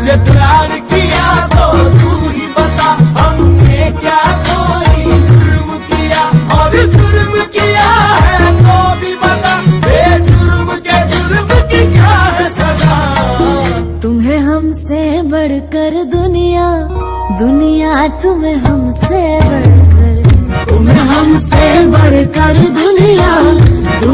तुझे प्यार किया तो तू ही बता, हमने क्या कोई जुर्म किया, और जुर्म किया है तो भी बता, बेजुर्म के जुर्म की क्या है सजा। तुम्हें हमसे बढ़कर दुनिया, दुनिया तुम्हें हमसे बढ़कर, तुम्हें हमसे बढ़कर दुनिया।